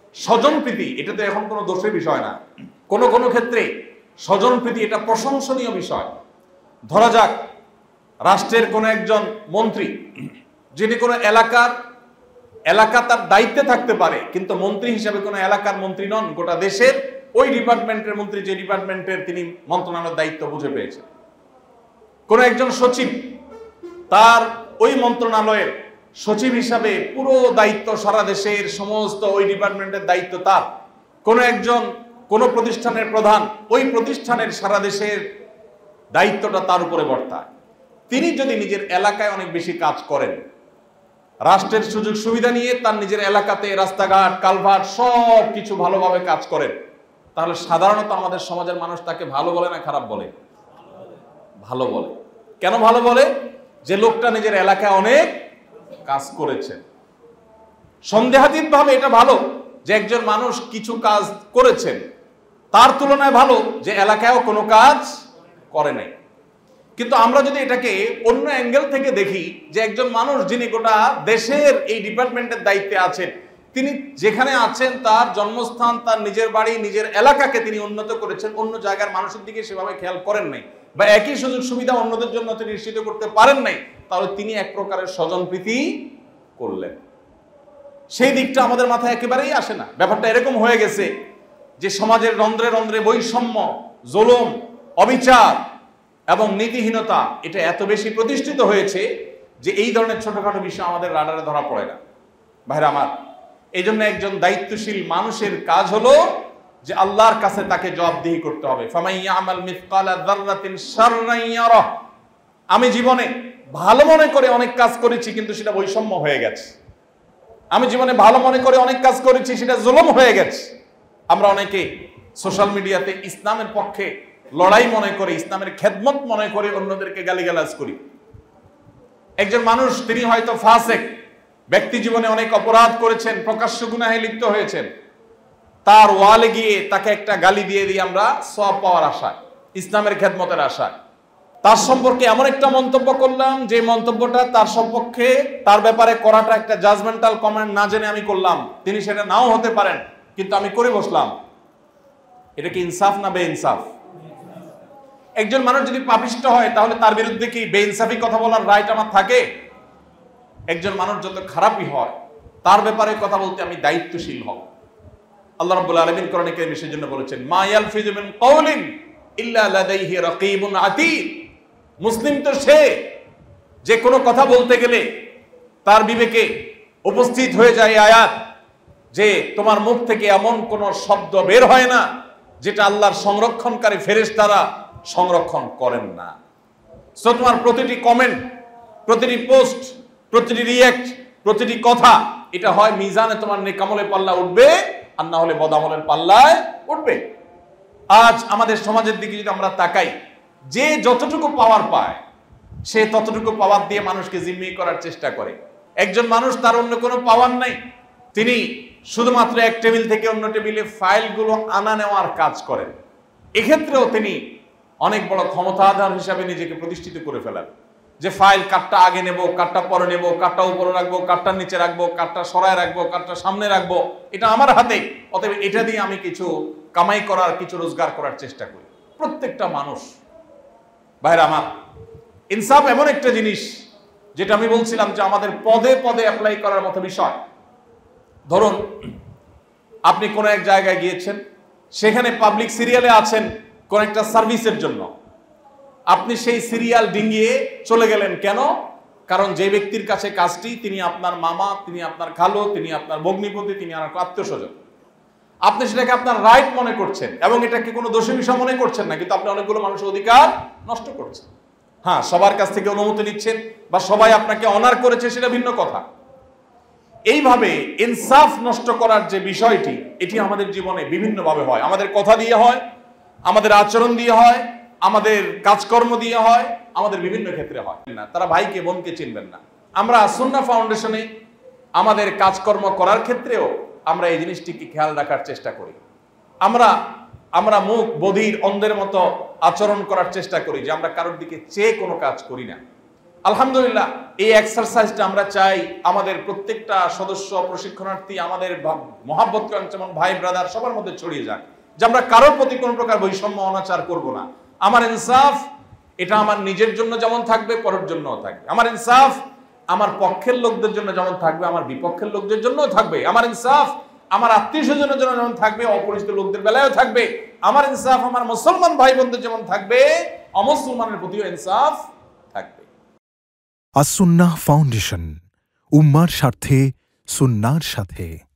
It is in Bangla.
স্বজনপ্রীতি এটা তো এখন কোনো দোষের বিষয় না। কোনো কোনো ক্ষেত্রে স্বজনপ্রীতি এটা প্রশংসনীয় বিষয়। ধরা যাক রাষ্ট্রের কোনো একজন মন্ত্রী, যিনি কোনো এলাকা তার দায়িত্বে থাকতে পারে, কিন্তু মন্ত্রী হিসাবে কোনো এলাকার মন্ত্রী নন, গোটা দেশের ওই ডিপার্টমেন্টের মন্ত্রী, যে ডিপার্টমেন্টের তিনি মন্ত্রণালয়ের দায়িত্ব বুঝে পেয়েছেন। কোন একজন সচিব, তার ওই মন্ত্রণালয়ের সচিব হিসাবে পুরো দায়িত্ব, সারা দেশের সমস্ত ওই ডিপার্টমেন্টের দায়িত্ব তার। কোন প্রতিষ্ঠানের প্রধান, ওই প্রতিষ্ঠানের সারা দেশের দায়িত্বটা তার উপরে বর্তায়। তিনি যদি নিজের এলাকায় অনেক বেশি কাজ করেন, রাষ্ট্রের সুযোগ সুবিধা নিয়ে তার নিজের এলাকাতে রাস্তাঘাট, কালভার্ট সব কিছু ভালোভাবে কাজ করেন, তাহলে সাধারণত আমাদের সমাজের মানুষ তাকে ভালো বলে না খারাপ বলে? ভালো বলে। কেন ভালো বলে? যে লোকটা নিজের এলাকায় অনেক কাজ করেছে। সন্দেহাতীতভাবে এটা ভালো যে একজন মানুষ কিছু কাজ করেছেন, তার তুলনায় ভালো যে এলাকায়ও কোনো কাজ করে নাই। কিন্তু আমরা যদি এটাকে অন্য অ্যাঙ্গেল থেকে দেখি, যে একজন মানুষ যিনি গোটা দেশের এই ডিপার্টমেন্টের দায়িত্বে আছেন, তিনি যেখানে আছেন তার জন্মস্থান, তার নিজের বাড়ি, নিজের এলাকাকে তিনি উন্নত করেছেন, অন্য জায়গার মানুষের দিকে সেভাবে খেয়াল করেন নাই, বা একই সুযোগ সুবিধা অন্যদের জন্য তিনি নিশ্চিত করতে পারেন নাই, তাহলে তিনি এক প্রকারের স্বজনপ্রীতি করলেন। সেই দিকটা আমাদের মাথায় একেবারেই আসে না। ব্যাপারটা এরকম হয়ে গেছে যে সমাজের রন্ধ্রে রন্ধ্রে বৈষম্য, জুলুম, অবিচার এবং নীতিহীনতা এটা এত বেশি প্রতিষ্ঠিত হয়েছে যে এই ধরনের ছোটখাটো বিষয় আমাদের রাডারে ধরা পড়ে না। ভাইরা আমার, এই জন্য একজন দায়িত্বশীল মানুষের কাজ হলো যে আল্লাহর কাছে তাকে জবাবদিহি করতে হবে। ফামাইয়ামাল মিসকালা যাররাতিন শাররান ইয়ারাহ। আমি জীবনে ভালো মনে করে অনেক কাজ করেছি, কিন্তু সেটা বৈষম্য হয়ে গেছে। আমি জীবনে ভালো মনে করে অনেক কাজ করেছি, সেটা জুলুম হয়ে গেছে। আমরা অনেকে সোশ্যাল মিডিয়াতে ইসলামের পক্ষে লড়াই মনে করে, ইসলামের খেদমত মনে করে অন্যদেরকে গালিগালাজ করি। একজন মানুষ, তিনি হয়তো ফাসেক, ব্যক্তি জীবনে অনেক অপরাধ করেছেন, প্রকাশ্য গুনাহে লিপ্ত হয়েছেন, তার ওয়ালে গিয়ে তাকে একটা গালি দিয়ে দিই আমরা সওয়াব পাওয়ার আশায়, ইসলামের খেদমতের আশায়। তার সম্পর্কে এমন একটা মন্তব্য করলাম যে মন্তব্যটা তার সম্পর্কে, তার ব্যাপারে করাটা একটা জাজমেন্টাল কমেন্ট না জেনে আমি করলাম, তিনি সেটা নাও হতে পারেন, কিন্তু আমি করে বসলাম। এটা কি ইনসাফ না বেইনসাফ? একজন মানুষ যদি পাপিষ্ট হয়, তাহলে তার বিরুদ্ধে কি বেইনসাফি কথা বলার রাইট আমার থাকে? একজন মানুষ যত খারাপই হয়, তার ব্যাপারে কথা বলতে আমি দায়িত্বশীল হব। আল্লাহ রাব্বুল আলামিন কোরআনে কারীমে সেজন্য বলেছেন, মা ইয়ালফিজু মিন কাওলিন ইল্লা লাদাইহি রাকীবুন আতীদ। মুসলিম তো সে যে কোনো কথা বলতে গেলে তার বিবেকে উপস্থিত হয়ে যায় আয়াত, যে তোমার মুখ থেকে এমন কোন শব্দ বের হয় না যেটা আল্লাহর সংরক্ষণকারী ফেরেশতারা সংরক্ষণ করেন না। সো তোমার প্রতিটি কমেন্ট, প্রতিটি পোস্ট, প্রতিটি রিঅ্যাক্ট, প্রতিটি কথা, এটা হয় মিজানে তোমার নেকামলের পাল্লা উঠবে, আর না হলে বদামলের পাল্লায় উঠবে। আজ আমাদের সমাজের দিকে যদি আমরা তাকাই, যে যতটুকু পাওয়ার পায় সে ততটুকু পাওয়ার দিয়ে মানুষকে জিম্মি করার চেষ্টা করে। একজন মানুষ, তার অন্য কোনো পাওয়ার নাই, তিনি শুধুমাত্র এক টেবিল থেকে অন্য টেবিলে ফাইলগুলো আনা নেওয়ার কাজ করেন। এক্ষেত্রেও তিনি অনেক বড় ক্ষমতাধর হিসাবে নিজেকে প্রতিষ্ঠিত করে ফেলেন, যে ফাইল কাটটা আগে নেব, কাটটা পরে নেব, কাটটা উপরে রাখবো, কাটটার নিচে রাখবো, কাটটা সরায় রাখবো, কাটটা সামনে রাখবো, এটা আমার হাতে, অতএব এটা দিয়ে আমি কিছু কামাই করার, কিছু রোজগার করার চেষ্টা করি। প্রত্যেকটা মানুষ, ভাইরা আমার, ইনসাফ এমন একটা জিনিস যেটা আমি বলছিলাম যে আমাদের পদে পদে অ্যাপ্লাই করার মতো বিষয়। ধরুন আপনি কোন এক জায়গায় গিয়েছেন, সেখানে পাবলিক সিরিয়ালে আছেন কোন একটা সার্ভিসের জন্য, আপনি সেই সিরিয়াল ডিঙ্গিয়ে চলে গেলেন। কেন? কারণ যে ব্যক্তির কাছে কাজটি, তিনি আপনার মামা, তিনি আপনার খালু, তিনি আপনার ভগ্নিপতি, তিনি আপনার আত্মীয় স্বজন। আপনি সেটাকে আপনার রাইট মনে করছেন এবং এটাকে কোনো দোষী বিষয় মনে করছেন না, কিন্তু আপনি অনেকগুলো মানুষের অধিকার নষ্ট করছেন। হ্যাঁ, সবার কাছ থেকে অনুমতি নিচ্ছেন বা সবাই আপনাকে অনার করেছে, সেটা ভিন্ন কথা। এইভাবে ইনসাফ নষ্ট করার যে বিষয়টি, এটি আমাদের জীবনে বিভিন্নভাবে হয়। আমাদের কথা দিয়ে হয়, আমাদের আচরণ দিয়ে হয়, আমাদের কাজকর্ম দিয়ে হয়, আমাদের বিভিন্ন ক্ষেত্রে হয় না। তারা ভাইকে বোনকে চিনবেন না। আমরা সুন্নাহ ফাউন্ডেশনে আমাদের কাজকর্ম করার ক্ষেত্রেও আমরা এই জিনিসটিকে খেয়াল রাখার চেষ্টা করি। আমরা মুখ বধির অন্ধের মতো আচরণ করার চেষ্টা করি, যে আমরা কারোর দিকে চেয়ে কোনো কাজ করি না। আলহামদুলিল্লাহ, এই এক্সারসাইজটা আমরা চাই আমাদের প্রত্যেকটা সদস্য, প্রশিক্ষণার্থী, আমাদের মহাব্বত যেমন ভাই ব্রাদার সবার মধ্যে ছড়িয়ে যাক, যে আমরা কারোর প্রতি কোনো প্রকার বৈষম্য অনাচার করব না। আমার ইনসাফ এটা আমার নিজের জন্য যেমন থাকবে, পরের জন্যও থাকবে। আমার ইনসাফ আমার পক্ষের লোকদের জন্য যেমন থাকবে, আমার বিপক্ষের লোকদের জন্যও থাকবে। আমার ইনসাফ আমার আত্মীয় স্বজনের জন্য যেমন থাকবে, অপরিচিত লোকদের বেলায়ও থাকবে। আমার ইনসাফ আমার মুসলমান ভাই বোনদের যেমন থাকবে, অমুসলমানের প্রতিও ইনসাফ থাকবে। আস-সুন্নাহ ফাউন্ডেশন, উম্মার স্বার্থে সুন্নাহর সাথে।